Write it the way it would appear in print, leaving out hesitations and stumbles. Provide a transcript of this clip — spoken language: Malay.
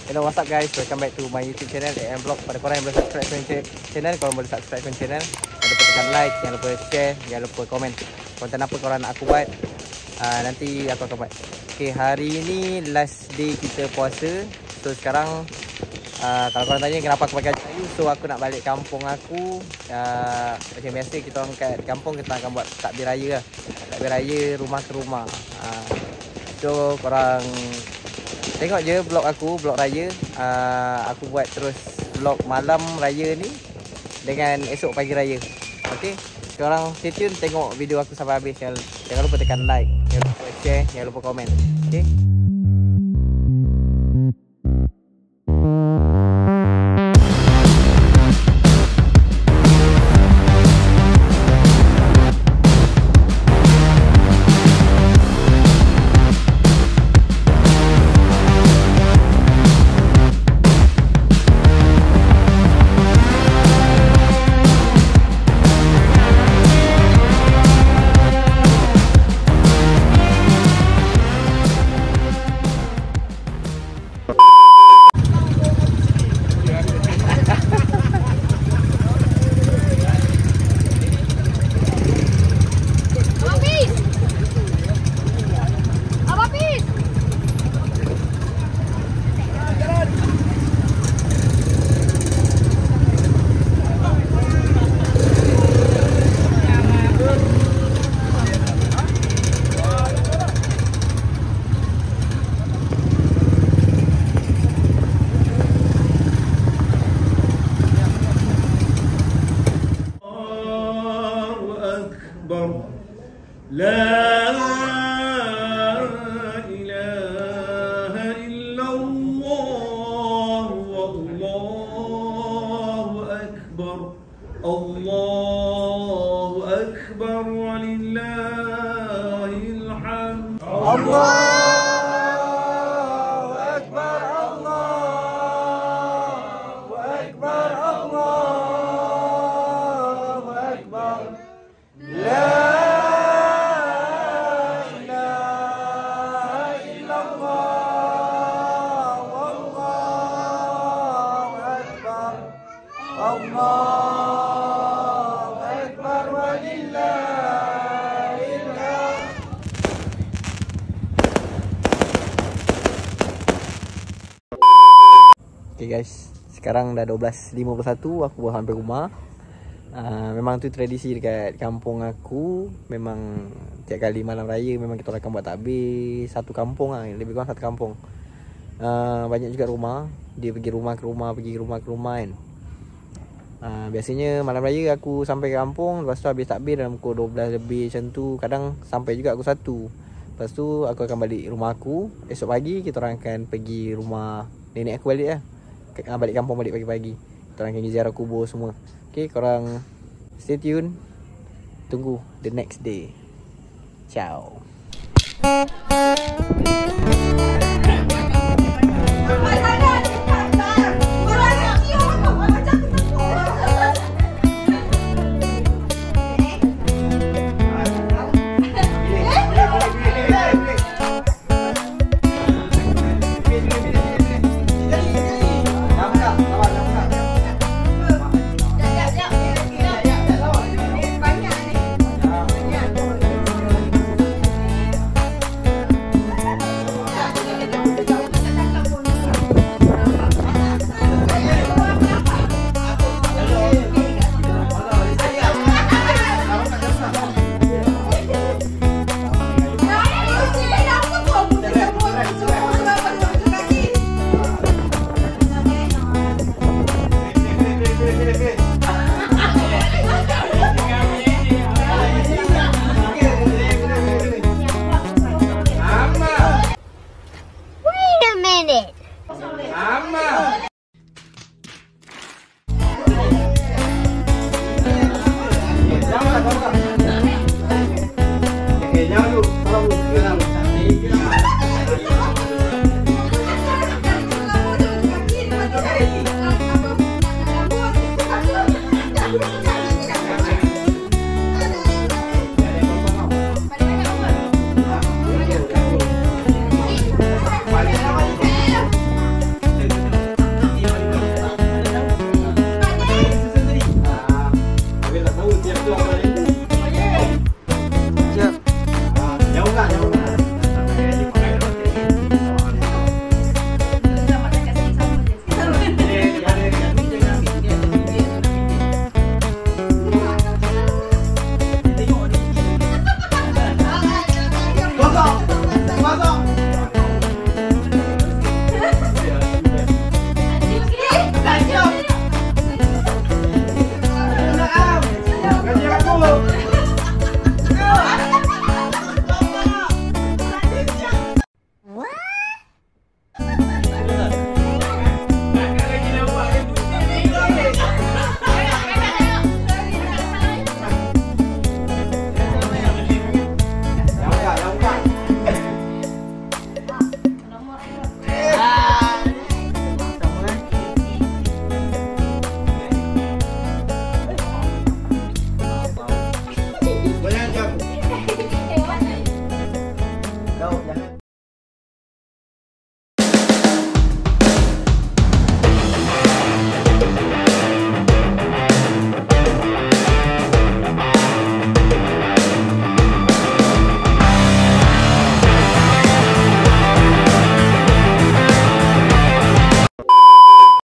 Hello, what's up guys? Welcome back to my YouTube channel AM Vlog. Pada korang yang belum subscribe channel, korang boleh subscribe channel. Jangan lupa tekan like, jangan lupa share, jangan lupa komen. Konten apa korang nak aku buat, nanti aku akan buat. Okay, hari ni last day kita puasa. So sekarang kalau korang tanya kenapa aku pakai baju Melayu, so aku nak balik kampung aku. Macam biasa kita orang kat kampung, kita akan buat takbir raya lah. Takbir raya rumah ke rumah. So korang tengok je vlog aku, vlog raya. Aku buat terus vlog malam raya ni dengan esok pagi raya. Okay, korang stay tune, tengok video aku sampai habis. Jangan lupa tekan like, jangan lupa share, jangan lupa komen. Okay. لا إله إلا الله والله أكبر الله أكبر ولله الحمد الله أكبر الله أكبر الله أكبر لا Okay guys, sekarang dah 12.51, aku baru sampai rumah. Memang tu tradisi dekat kampung aku. Memang tiap kali malam raya memang kita akan buat takbir satu kampung lah, lebih kurang satu kampung. Banyak juga rumah, dia pergi rumah ke rumah, pergi rumah ke rumah kan. Biasanya malam raya aku sampai kampung, lepas tu habis takbir dalam pukul 12 lebih macam tu. Kadang sampai juga aku 1. Lepas tu aku akan balik rumah aku. Esok pagi kita orang akan pergi rumah nenek aku balik lah. Balik kampung balik pagi-pagi. Kita orang akan pergi ziarah kubur semua. Okay, korang stay tune. Tunggu the next day. Ciao.